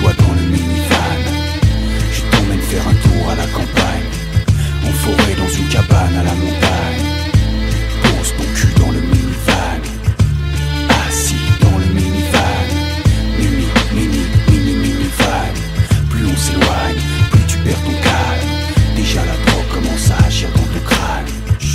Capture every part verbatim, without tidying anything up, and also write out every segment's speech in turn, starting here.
Assis-toi dans le minivan, je t'emmène faire un tour à la campagne, en forêt dans une cabane à la montagne. Pose ton cul dans le minivan, assis dans le minivan. Mini, mini, mini, minivan. Plus on s'éloigne, plus tu perds ton calme. Déjà la drogue commence à agir dans ton crâne.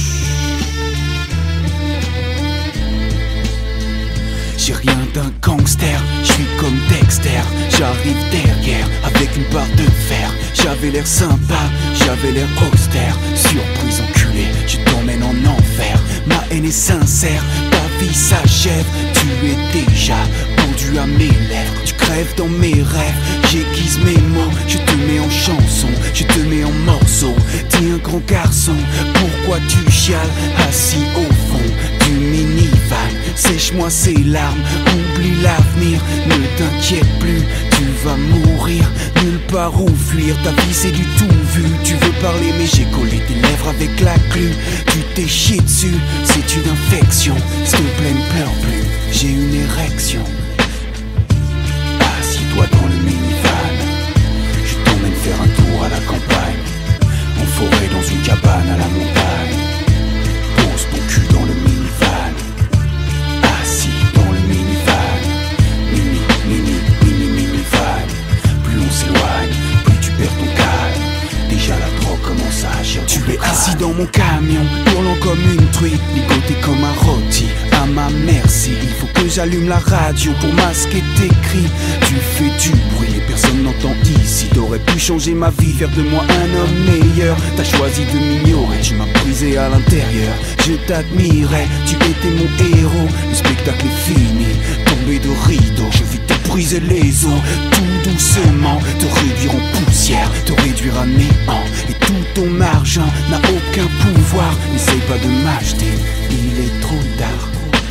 J'ai rien d'un gangster, je suis comme Dexter. J'arrive derrière avec une barre de fer. J'avais l'air sympa, j'avais l'air austère. Surprise enculé, je t'emmène en enfer. Ma haine est sincère, ta vie s'achève. Tu es déjà pendu à mes lèvres. Tu crèves dans mes rêves, j'aiguise mes mots. Je te mets en chanson, je te mets en morceaux. T'es un grand garçon, pourquoi tu chiales? Assis au fond du minivan, sèche-moi ces larmes, oublie l'avenir. Ne t'inquiète plus, tu vas mourir. Nulle part où fuir, ta vie c'est du tout vu. Tu veux parler mais j'ai collé tes lèvres avec la glu. Tu t'es chié dessus, c'est une infection. S'il te plaît ne pleure plus, j'ai une érection. Assis-toi dans le minivan, je t'emmène faire un tour à la campagne, en forêt dans une cabane à la montagne. Pose ton cul dans le minivan, assis dans le minivan. Mini, mini, mini, minivan. Plus on s'éloigne, plus tu perds ton calme. Déjà la drogue commence à agir. Tu es assis dans mon camion, hurlant comme une truie, ligoté comme un rôti. À ma merci, il faut que j'allume la radio pour masquer tes cris. Tu fais du bruit et personne n'entend ici. T'aurais pu changer ma vie, faire de moi un homme meilleur. T'as choisi de m'ignorer, tu m'as brisé à l'intérieur. Je t'admirais, tu étais mon héros. Le spectacle est fini, tombé de rideau. Je vis te briser les os, tout doucement. Te réduire en poussière, te réduire à néant. Et tout ton argent n'a aucun pouvoir. N'essaye pas de m'acheter, il est trop tard.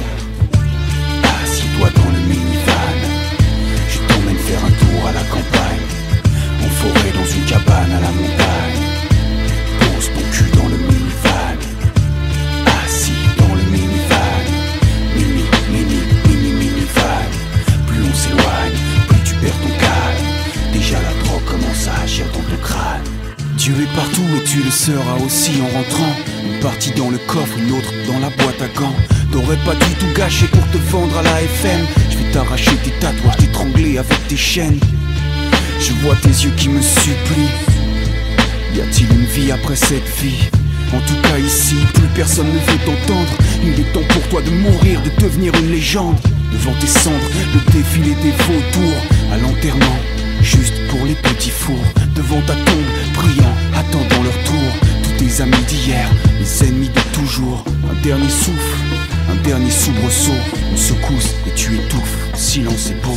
Assis-toi dans le minivan, je t'emmène faire un tour à la campagne, en forêt dans une cabane à la montagne. Pose ton cul dans le minivan, assis dans le minivan. Mini, mini, mini, minivan. Plus on s'éloigne, plus tu perds ton calme. Déjà la drogue commence à agir dans ton crâne. Dieu est partout et tu le seras aussi en rentrant. Une partie dans le coffre, une autre dans la boîte à gants. T'aurais pas dû tout gâcher pour te vendre à la F M. Je vais t'arracher tes tatouages, t'étrangler avec tes chaînes. Je vois tes yeux qui me supplient. Y a-t-il une vie après cette vie? En tout cas ici, plus personne ne veut t'entendre. Il est temps pour toi de mourir, de devenir une légende. Devant tes cendres, le défilé des vautours. À l'enterrement, juste pour les petits fours. Devant ta tombe, priant, attendant leur tour. Tous tes amis d'hier, les ennemis de toujours. Un dernier souffle, un dernier soubresaut. Une secousse et tu étouffes. Silence est beau.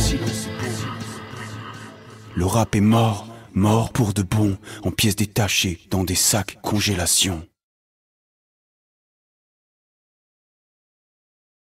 Le rap est mort, mort pour de bon. En pièces détachées, dans des sacs congélation.